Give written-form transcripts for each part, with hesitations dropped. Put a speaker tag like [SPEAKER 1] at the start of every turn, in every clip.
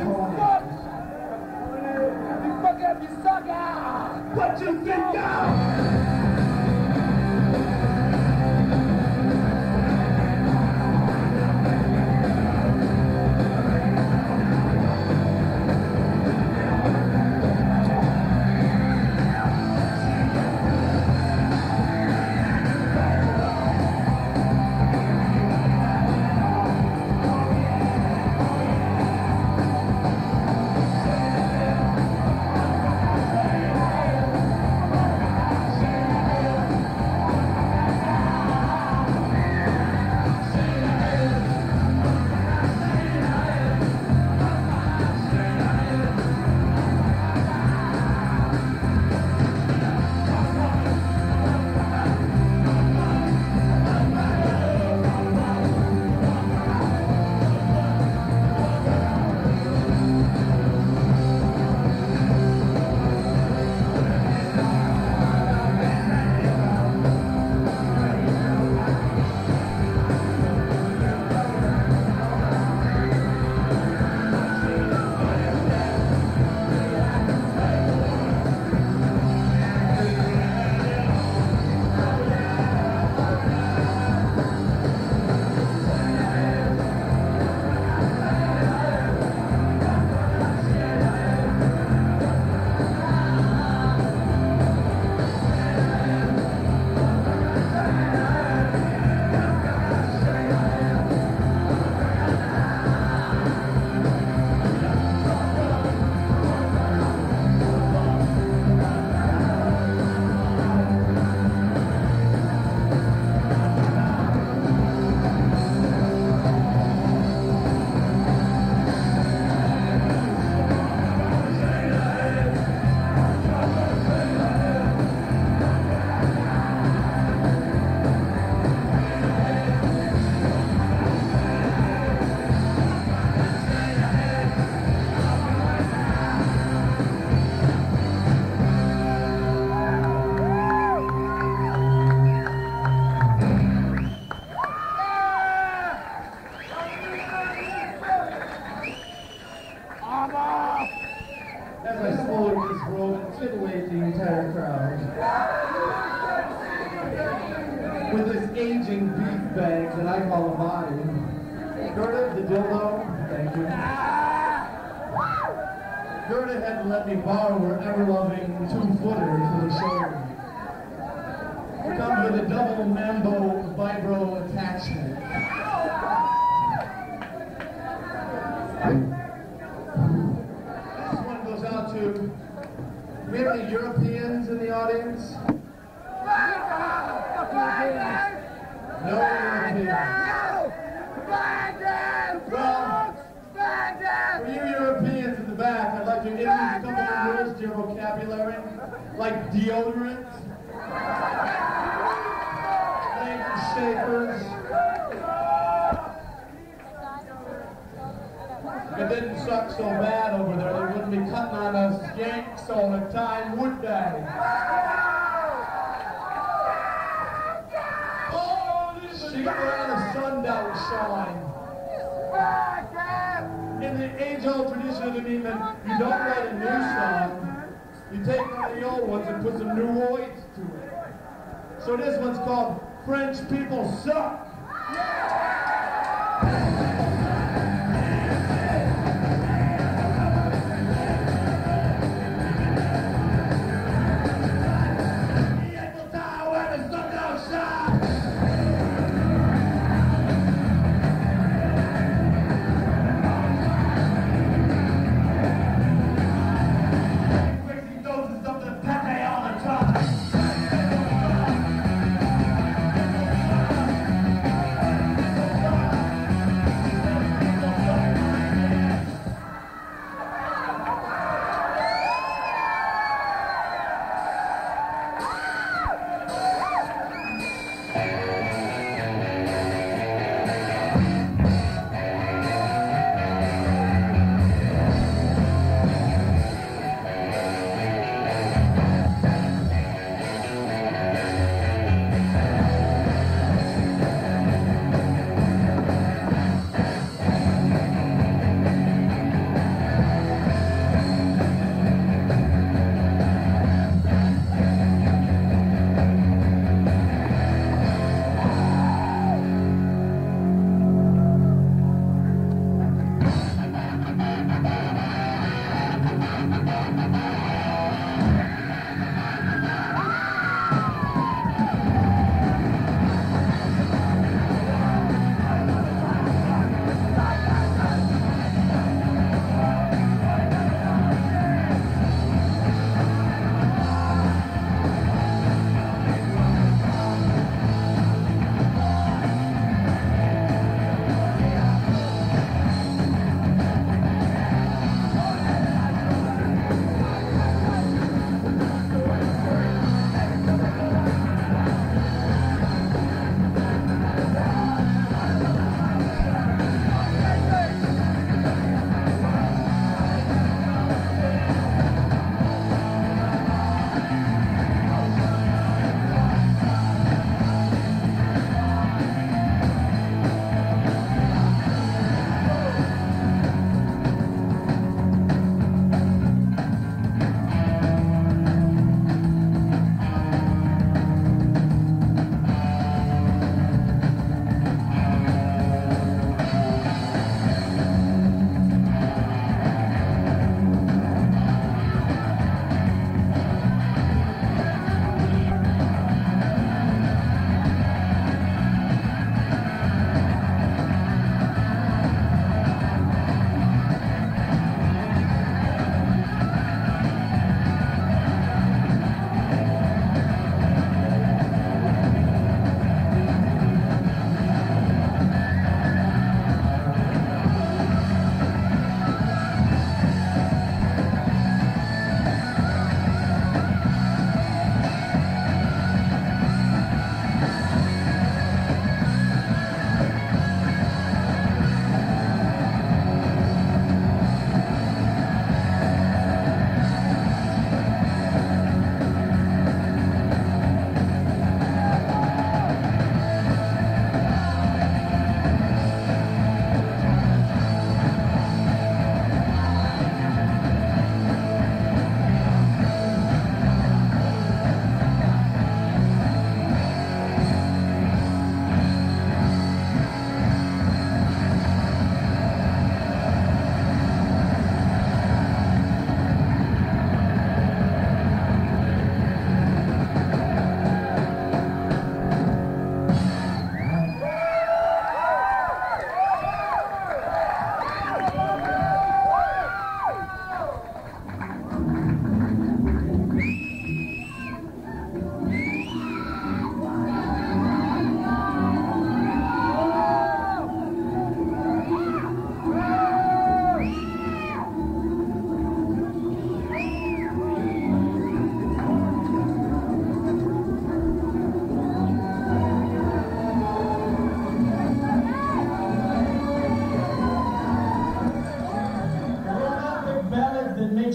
[SPEAKER 1] What you think of? With this aging beef bag that I call a body. Gerda, the dildo, thank you. Gerda had to let me borrow her ever-loving two-footer for the show. It comes with a double mambo vibro attachment. This one goes out to, do we have any Europeans in the audience? No Europeans. Well, for you Europeans in the back, I'd like to introduce a couple of words to your vocabulary, like deodorant, leg shakers. If it didn't suck so bad over there, they wouldn't be cutting on us yanks all the time, would they? She got around the sundown shine. In the age-old tradition of the Meatmen, you don't write a new song. You take one of the old ones and put some new words to it. So this one's called French People Suck.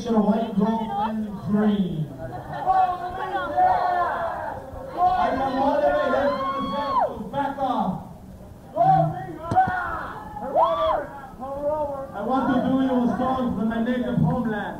[SPEAKER 1] combination of white, gold, and cream. I come all the way here from the set, so back off. I want to do you a song from my native homeland.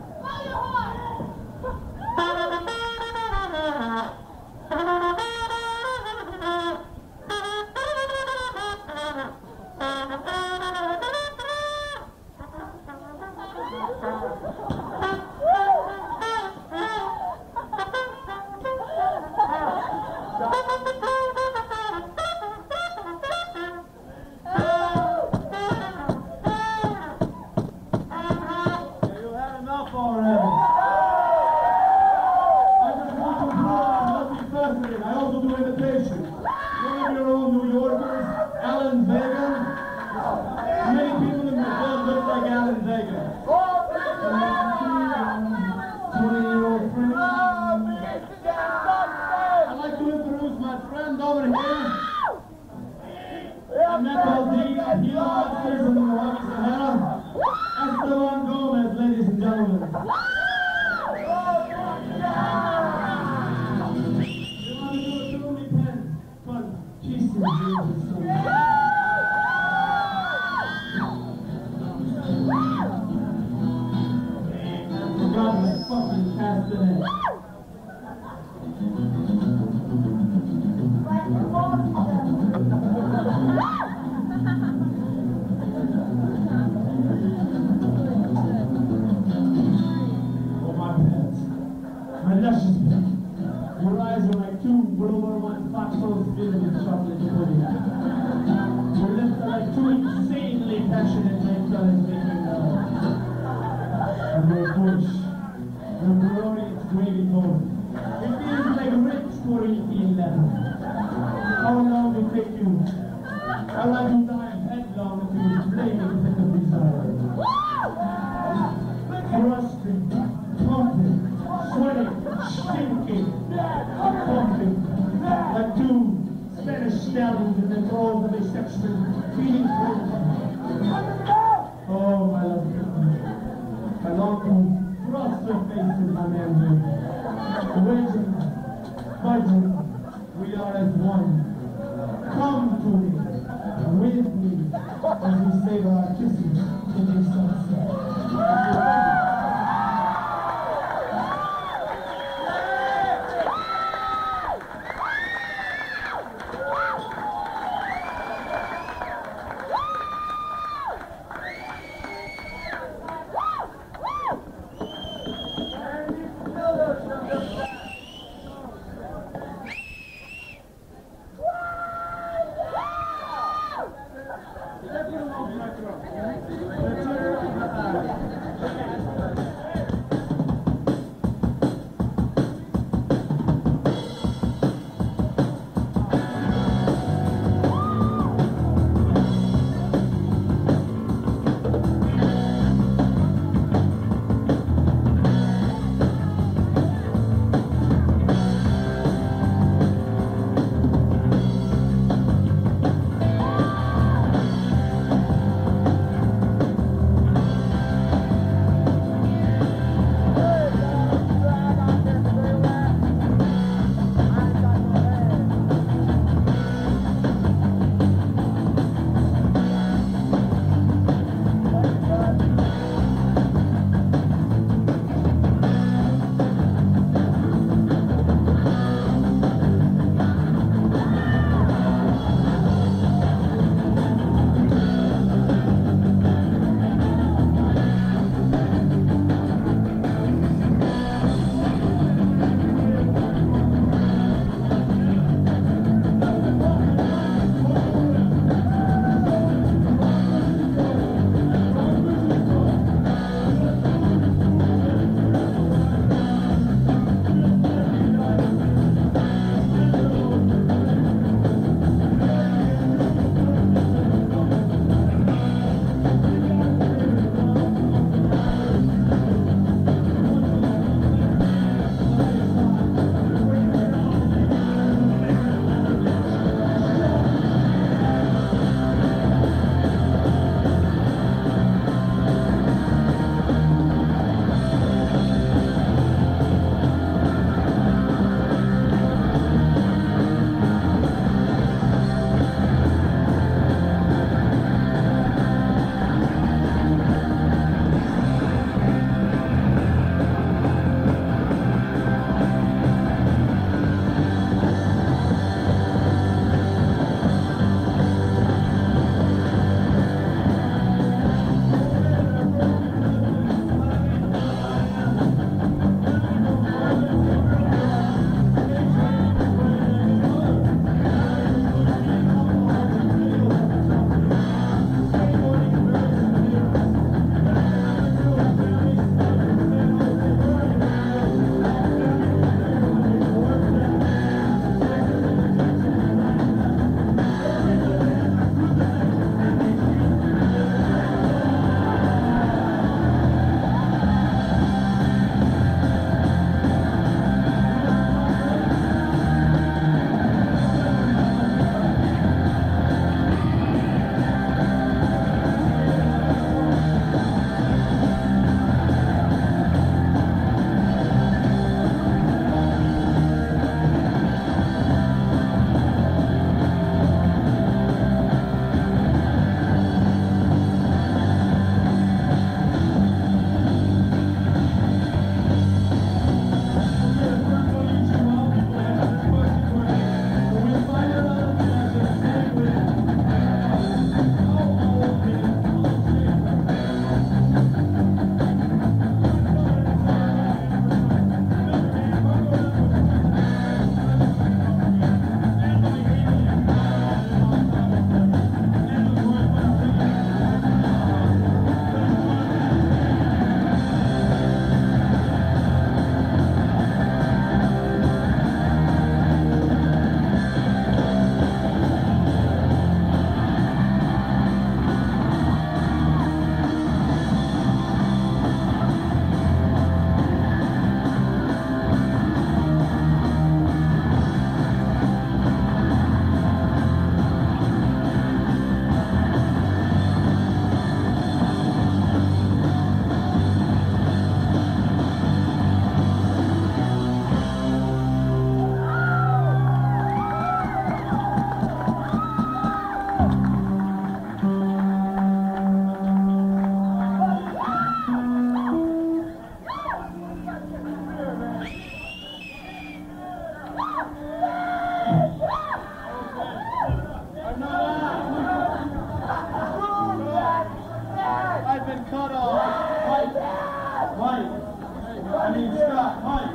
[SPEAKER 1] have been cut off. Mike. Scott. Mike.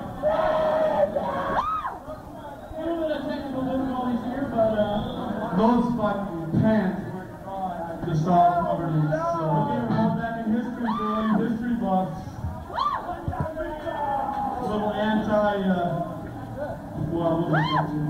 [SPEAKER 1] A little bit of technical difficulties here, but those fucking pants were just all covered in so. We're going back in history for all you history buffs. A little well, we'll get into it.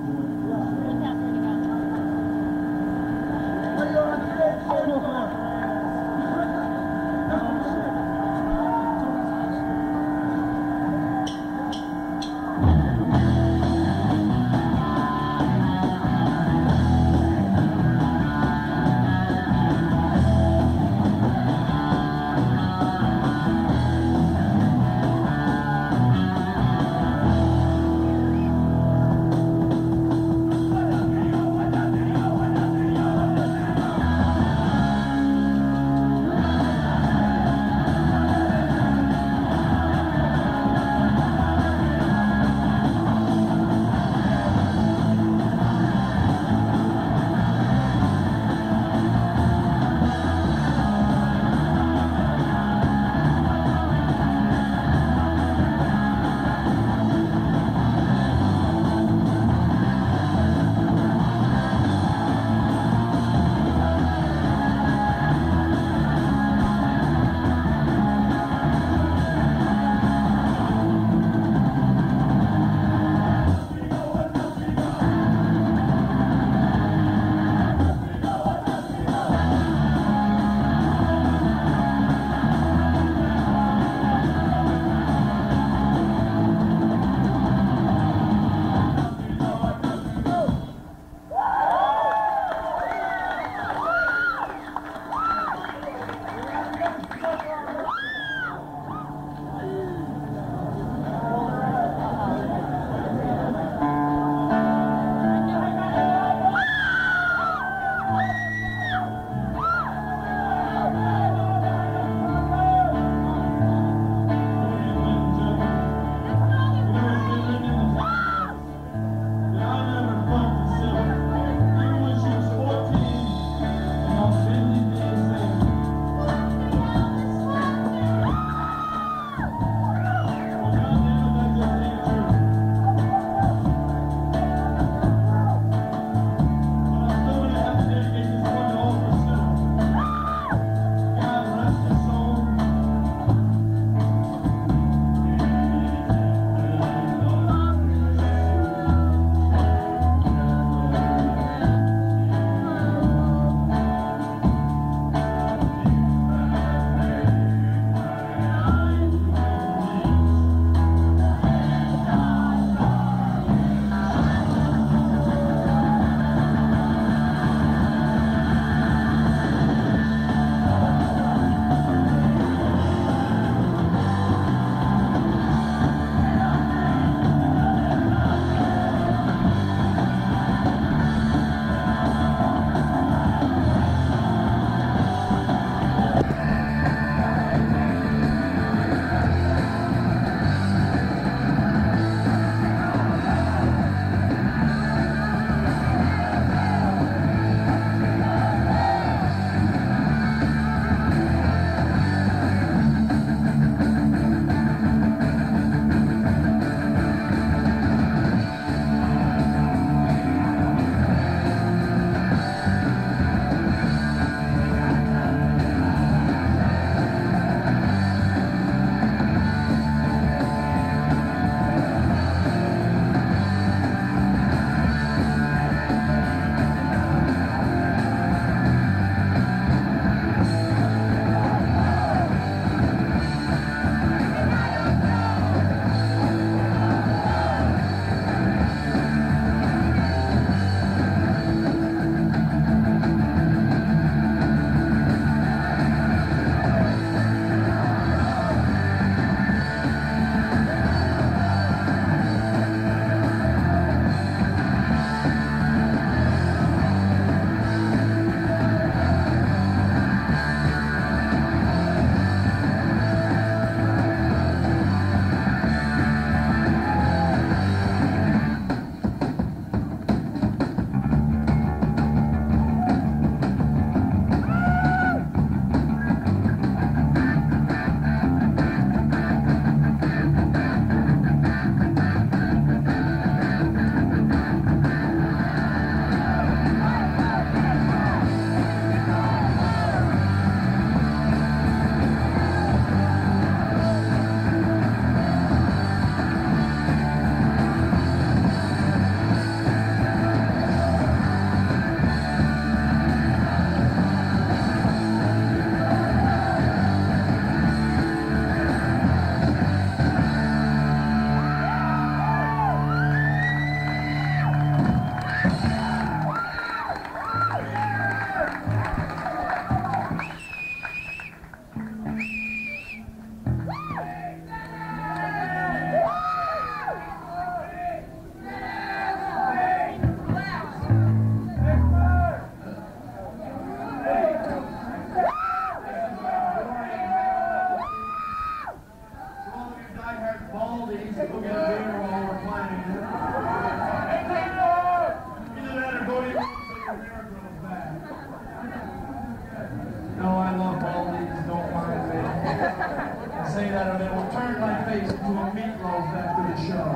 [SPEAKER 1] I say that and then we'll turn my face into a meatloaf after the show.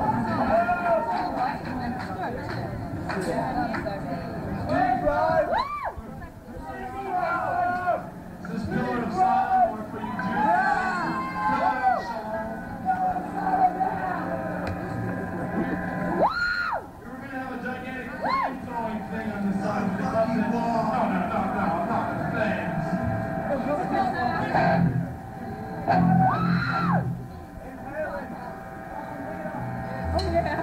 [SPEAKER 1] Is this Pillar of Sodom or for you Jews? Pillar of Shalom. We were going to have a gigantic flame-throwing thing on the side of the bus. No, not thanks.
[SPEAKER 2] Oh, yeah.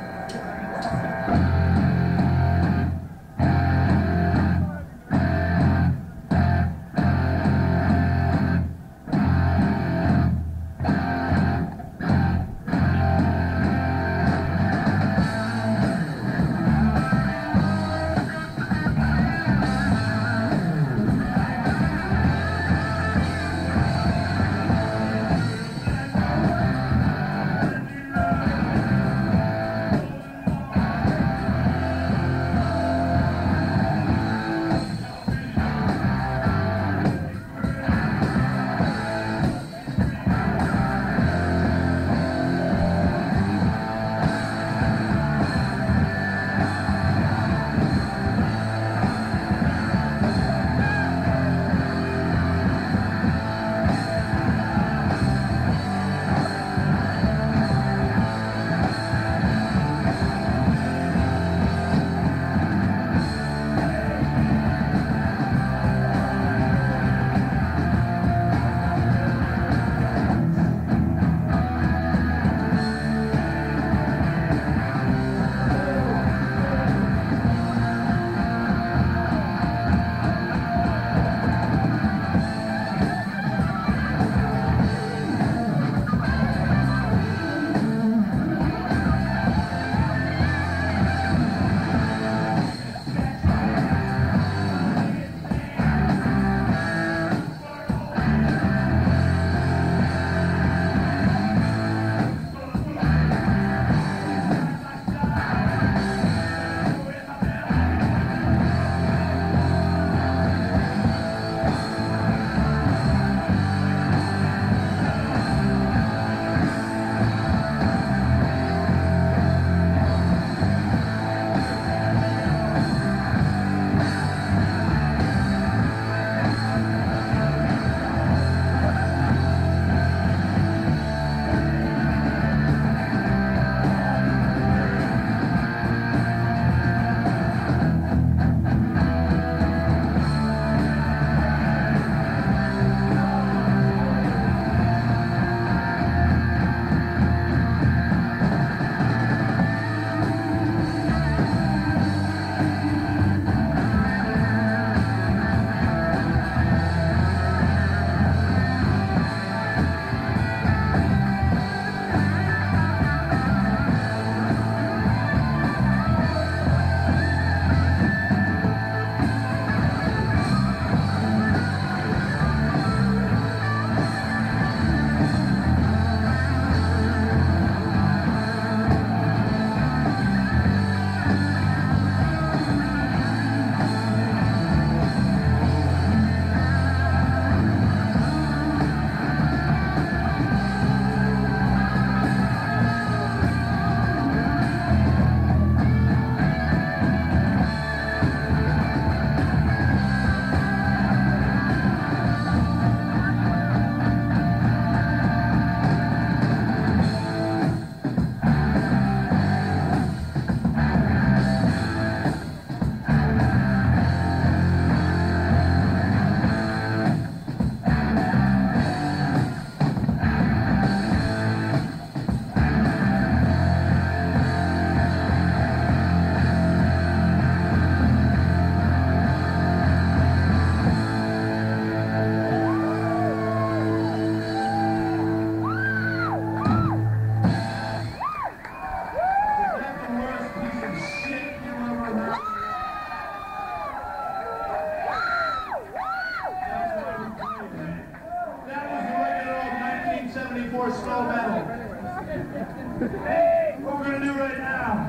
[SPEAKER 1] Hey, what we're gonna do right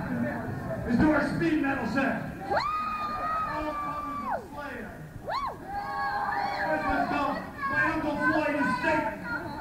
[SPEAKER 1] now is do our speed metal set. All comes of Slayer. Let's go. My Uncle Floyd is Satan.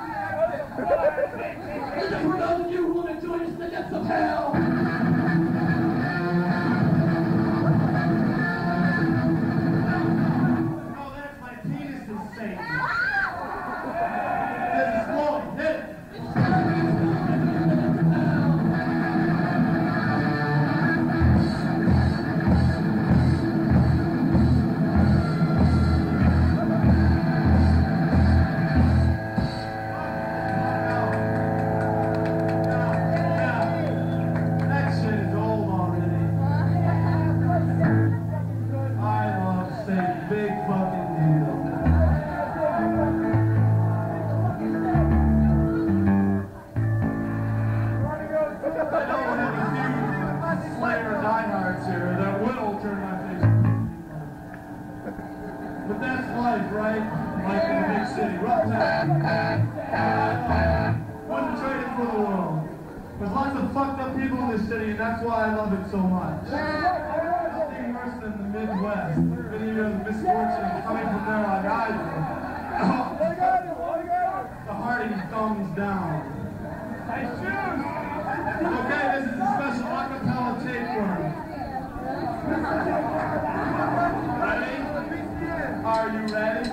[SPEAKER 1] fucked up people in this city, and that's why I love it so much. Nothing worse than the Midwest. If any of you have the misfortune of coming from there like I do. The hearty thumbs down. Nice shoes! Okay, this is a special acapella tapeworm. Ready? Are you ready?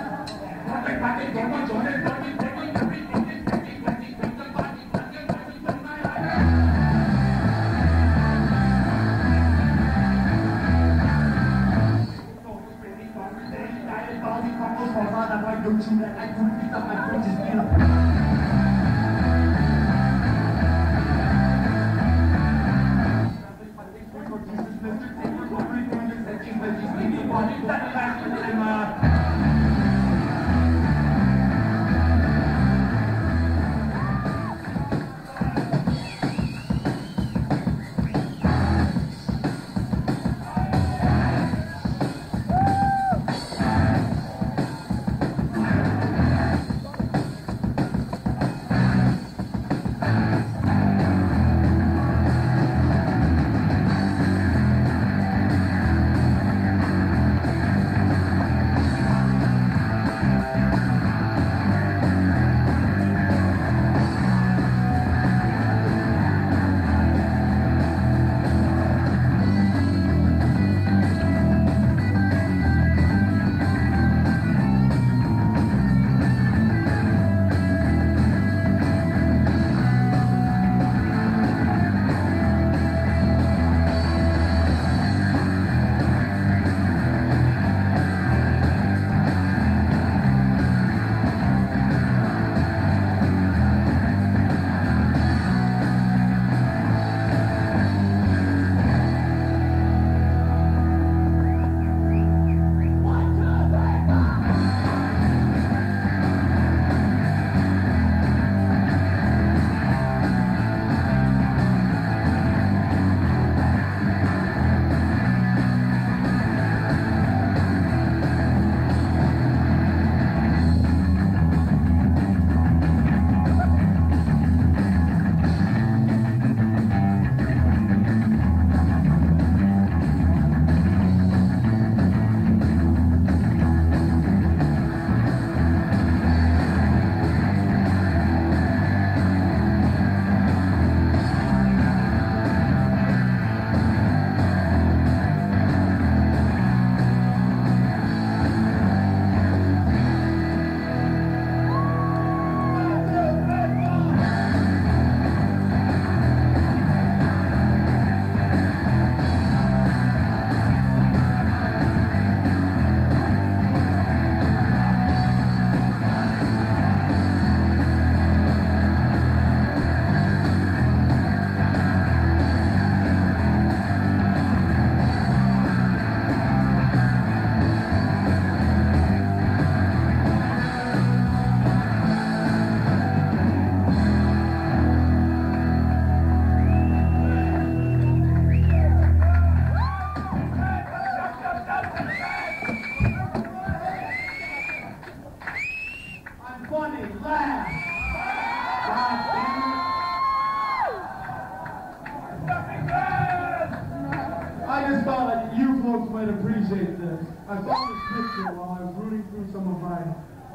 [SPEAKER 1] Appreciate this. I saw this picture while I was rooting through some of my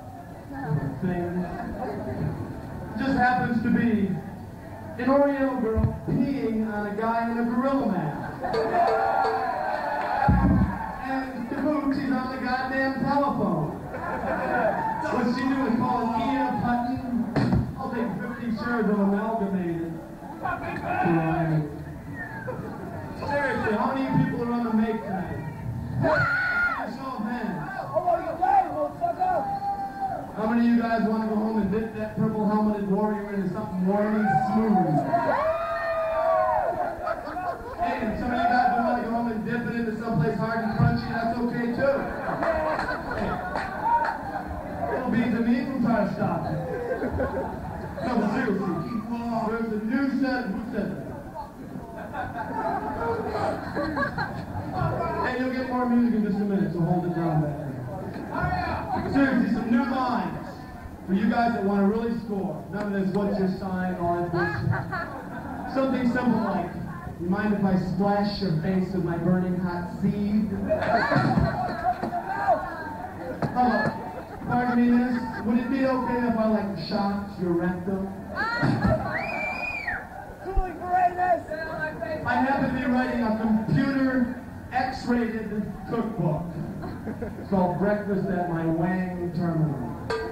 [SPEAKER 1] things. It just happens to be an Oriental girl peeing on a guy in a gorilla mask. And to boot, she's on the goddamn telephone. What she do is call an Ian Hutton. I'll take 50 shares of Amalgamated. Right. Seriously, how many people are on the make tonight? Show of hands. How many of you guys want to go home and dip that purple helmeted warrior into something warm and smooth? Hey, and some of you guys don't want to go home and dip it into someplace hard and crunchy, that's okay too. Hey, little beans and meat will try to stop it. No, seriously, there's a new set. Who said that? Hey, you'll get more music in just a minute, so hold it down back there. Seriously, some new lines for you guys that want to really score. None of this, what's your sign, all that bullshit. Something simple like, you mind if I splash your face with my burning hot seed? Pardon me, miss, would it be okay if I, like, shocked your rectum? I happen to be writing a computer X-rated cookbook. It's called Breakfast at My Wang Terminal.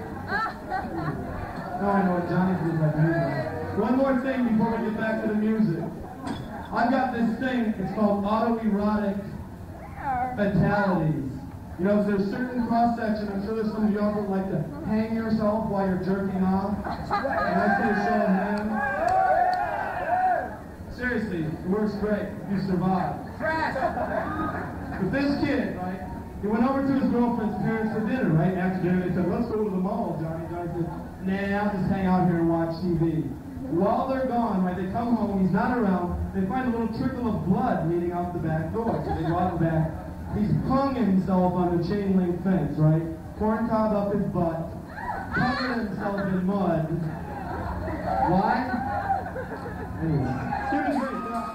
[SPEAKER 1] Oh, I know what Johnny feels like music. One more thing before we get back to the music. I've got this thing, it's called autoerotic fatalities. You know, if there's a certain cross-section, I'm sure there's some of y'all that like to hang yourself while you're jerking off. And I say show of hands. Seriously, it works great if you survive. But this kid, right, he went over to his girlfriend's parents for dinner, right? After dinner, they said, let's go to the mall, Johnny. Johnny said, nah, I'll just hang out here and watch TV. While they're gone, right, they come home, he's not around, they find a little trickle of blood leading out the back door. So they go out the back. He's hung himself on the chain link fence, right? Corn cob up his butt, covered himself in mud. Why? Anyway, give it a great job.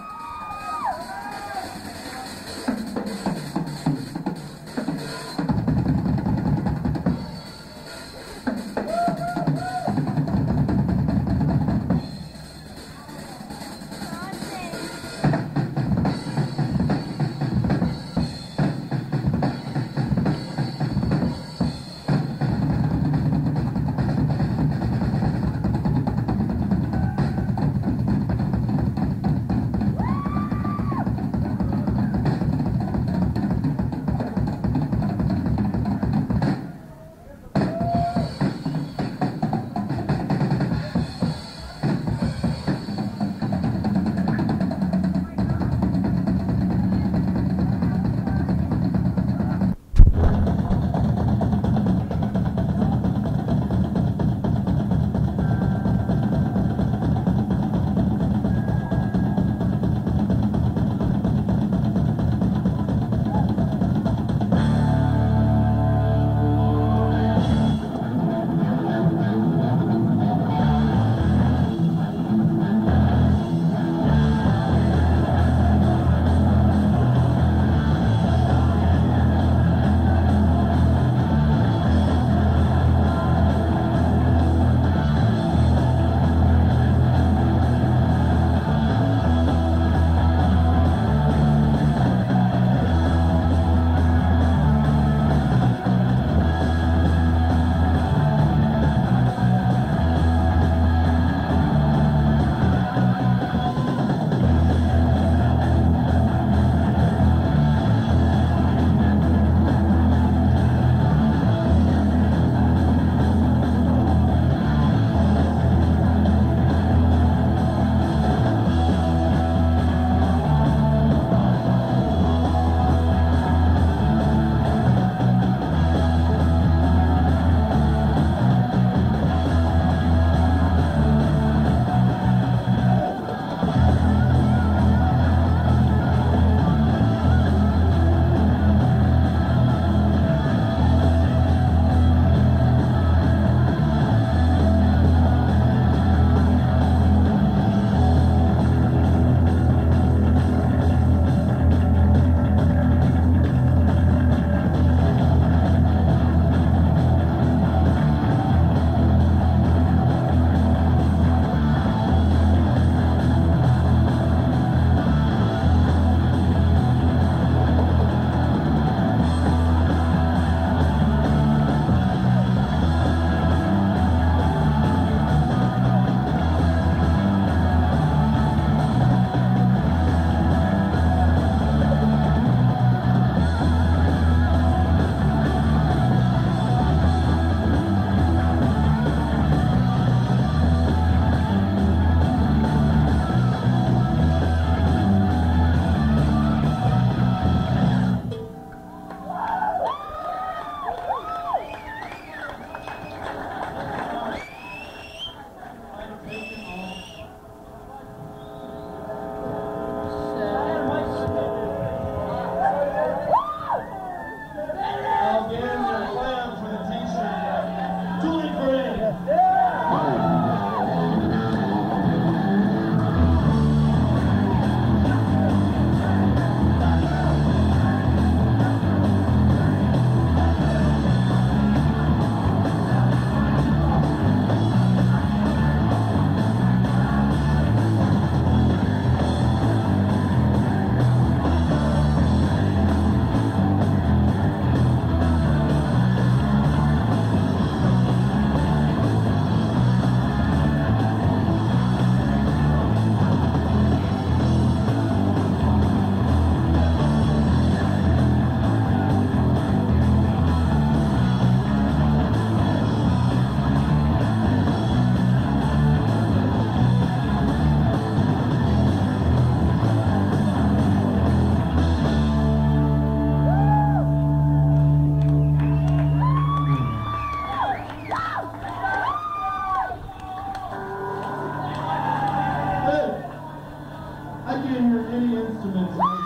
[SPEAKER 2] instruments.